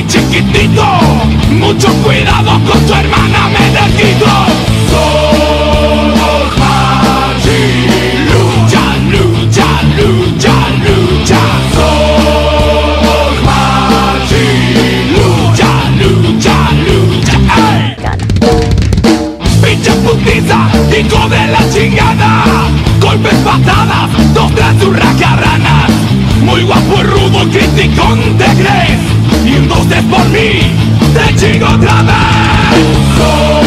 chiquitito, mucho cuidado con tu hermana Medellito. Somos Machi, lucha, lucha, lucha, lucha. Somos Machi, lucha, lucha, lucha. ¡Ey! Pinche putiza, hijo de la chingada. Golpes, patadas, dos, tres, hurracarranas. Muy guapo y rudo, criticón te crees. Y un dos, tres por mí, te chingo otra vez.